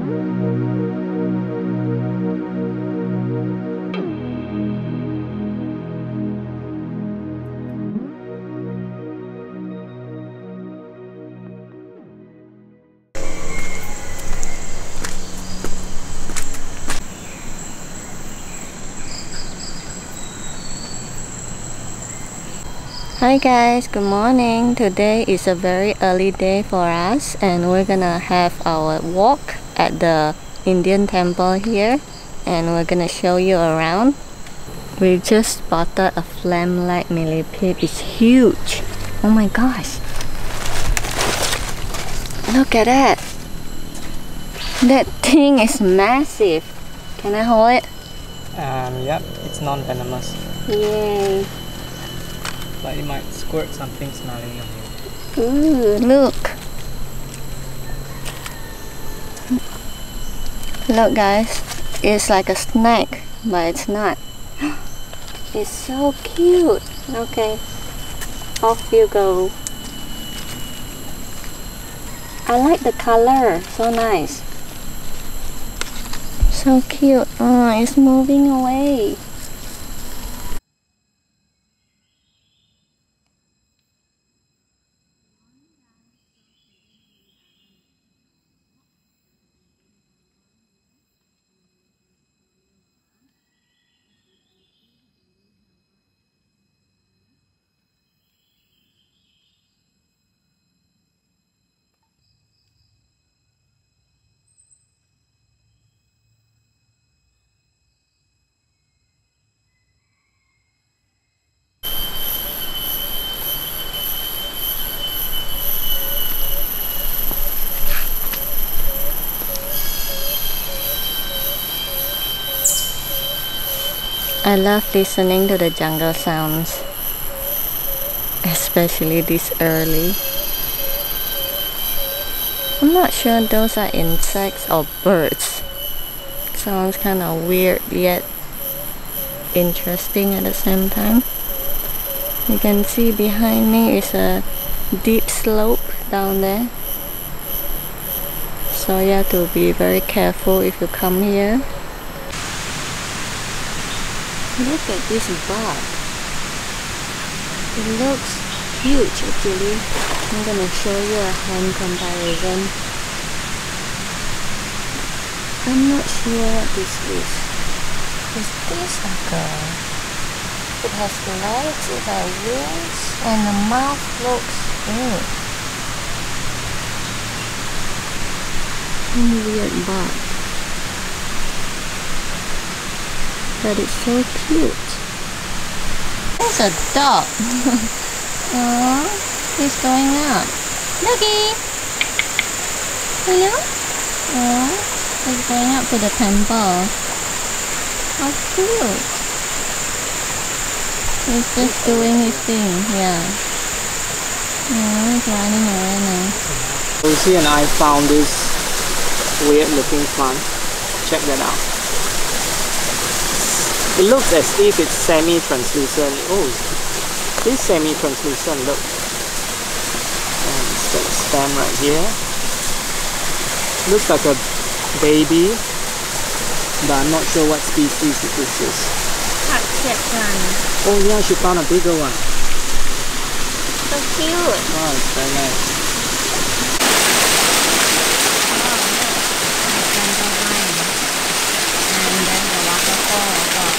Hi guys, good morning. Today is a very early day for us and we're gonna have our walk at the Indian temple here and we're gonna show you around. We just spotted a flame-light millipede. It's huge. Oh my gosh. Look at that. That thing is massive. Can I hold it? Yep, it's non-venomous. Yay. But it might squirt something smelling on you. Ooh, look. Look guys, it's like a snake, but it's not. It's so cute. Okay, off you go. I like the color, so nice. So cute. Oh, it's moving away. I love listening to the jungle sounds, especially this early. I'm not sure those are insects or birds. Sounds kind of weird yet interesting at the same time. You can see behind me is a deep slope down there. So you have to be very careful if you come here. Look at this bug. It looks huge actually. I'm gonna show you a hand comparison. I'm not sure what this is. Is this like a... It has legs, it has wings, and the mouth looks... weird bug. But it's so cute. There's a dog. Oh, he's going up. Doggy! Hello? Oh, he's going up to the temple. How cute. He's just doing his thing, yeah. Oh, he's running away now. Lucy and I found this weird looking plant. Check that out. It looks as if it's semi-translucent. Oh, this semi-translucent, look. And it's got a stem right here. Looks like a baby, but I'm not sure what species this is. Oh yeah, she found a bigger one. So cute. Oh, it's very nice. And then the waterfall as well.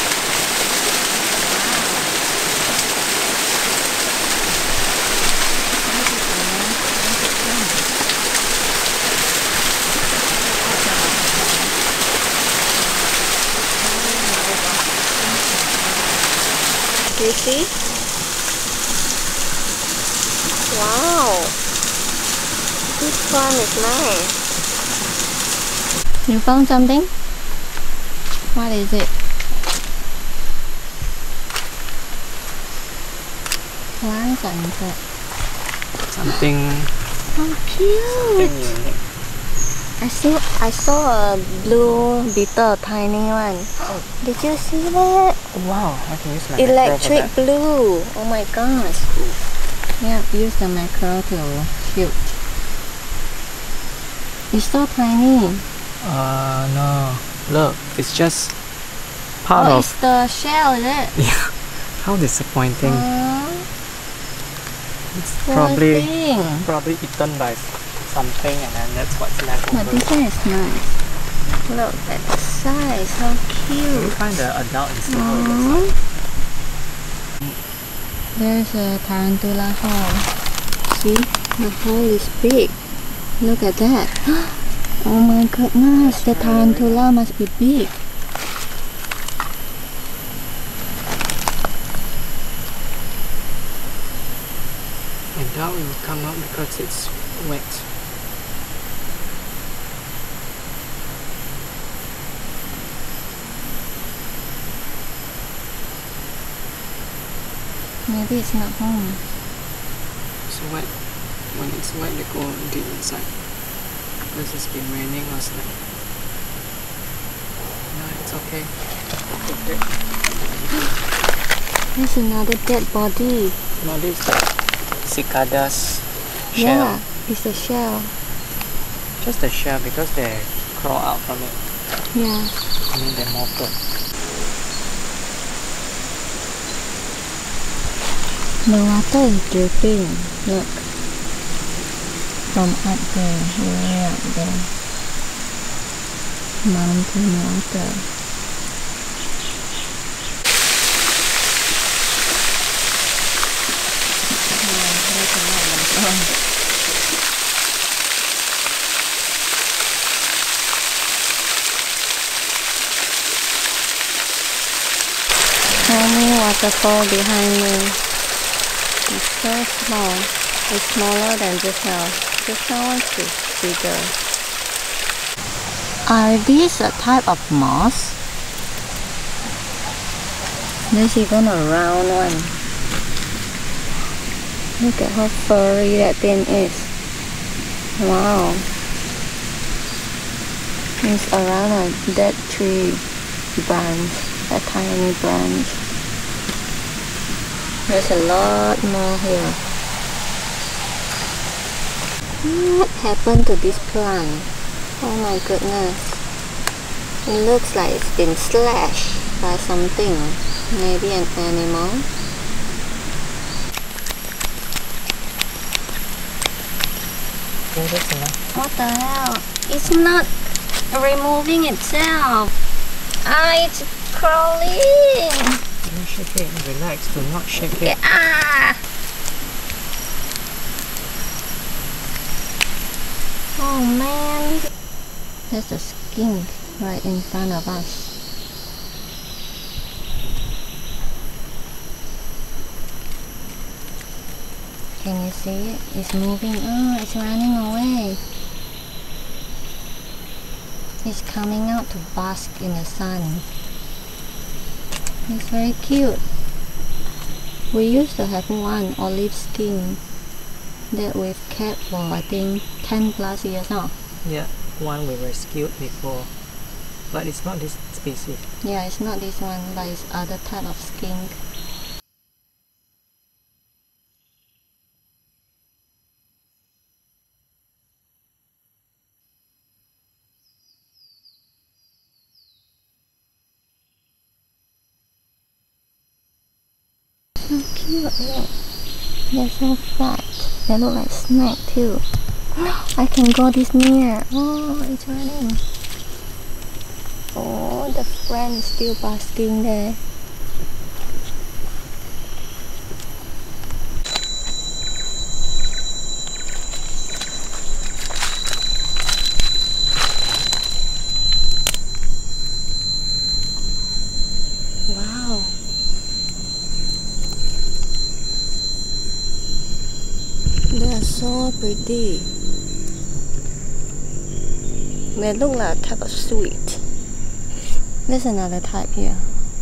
Do you see? Wow! This one is nice. You found something? What is it? Plants or insect? Something. How cute! Something unique. I saw a blue beetle, tiny one. Oh. Did you see that? Wow, I can use my Electric macro for that. blue. Oh my gosh. Yeah, use the macro to shoot. It's so tiny. No. Look, it's just part Oh, of. it's the shell, is it? Yeah. How disappointing. It's Poor probably thing. eaten by something, and then that's what's left But over. this one is nice. Look at the size, how Can you cute. find the adult and see how it looks like? There's a tarantula hole. See, the hole is big. Look at that. Oh my goodness, the tarantula must be big. I doubt it will come out because it's wet. Maybe it's not home. It's wet. When it's wet, they go deep inside. Because it's been raining last night. No, it's okay. There's another dead body. No, this is the cicada's shell. Yeah, it's a shell. Just the shell because they crawl out from it. Yeah. I mean, they're mortal. The water is dripping. Look. From up there, way up there. Mountain water. Tiny waterfall behind me. It's so small. It's smaller than this house. This house is bigger. Are these a type of moss? There's even a round one. Look at how furry that thing is. Wow. It's around a dead tree branch, a tiny branch. There's a lot more here. What happened to this plant? Oh my goodness. It looks like it's been slashed by something. Maybe an animal. Okay, that's enough. What the hell? It's not removing itself. Ah, it's crawling. Don't shake it. Relax. Do not shake it. Ah! Oh man. There's a skink right in front of us. Can you see it? It's moving. Oh, it's running away. It's coming out to bask in the sun. It's very cute. We used to have one olive skink that we've kept for I think 10 plus years now. Yeah, one we rescued before. But it's not this species. Yeah, it's not this one, but it's other type of skink. So cute, look. They're so fat. They look like snake too. I can go this near. Oh, it's running. Oh, the friend is still basking there. Wow. They're so pretty. They look like a type of sweet. There's another type here.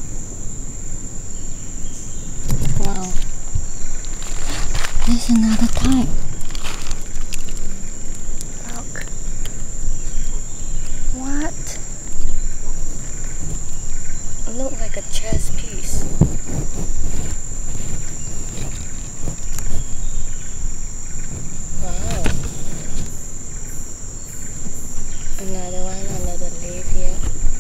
Wow. There's another type. Look. What? It looks like a chess piece. Wow. under the leaf here.